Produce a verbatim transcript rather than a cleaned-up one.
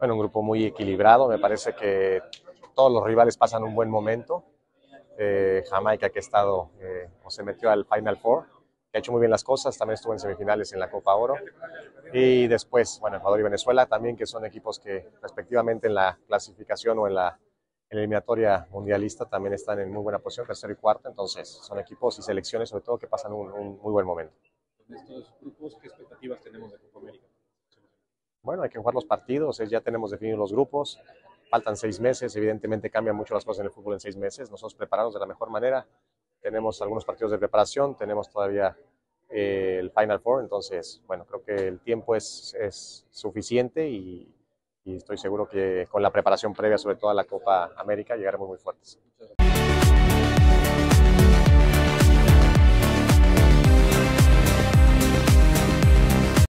Bueno, un grupo muy equilibrado, me parece que todos los rivales pasan un buen momento. Eh, Jamaica, que ha estado eh, o se metió al Final Four, que ha hecho muy bien las cosas, también estuvo en semifinales en la Copa Oro. Y después, bueno, Ecuador y Venezuela también, que son equipos que respectivamente en la clasificación o en la, en la eliminatoria mundialista también están en muy buena posición, tercero y cuarto. Entonces, son equipos y selecciones sobre todo que pasan un, un muy buen momento. En estos grupos, ¿qué expectativas tenemos de Copa América? Bueno, hay que jugar los partidos, ya tenemos definidos los grupos, faltan seis meses, evidentemente cambian mucho las cosas en el fútbol en seis meses, nosotros preparamos de la mejor manera, tenemos algunos partidos de preparación, tenemos todavía eh, el Final Four, entonces, bueno, creo que el tiempo es, es suficiente y, y estoy seguro que con la preparación previa, sobre todo a la Copa América, llegaremos muy fuertes.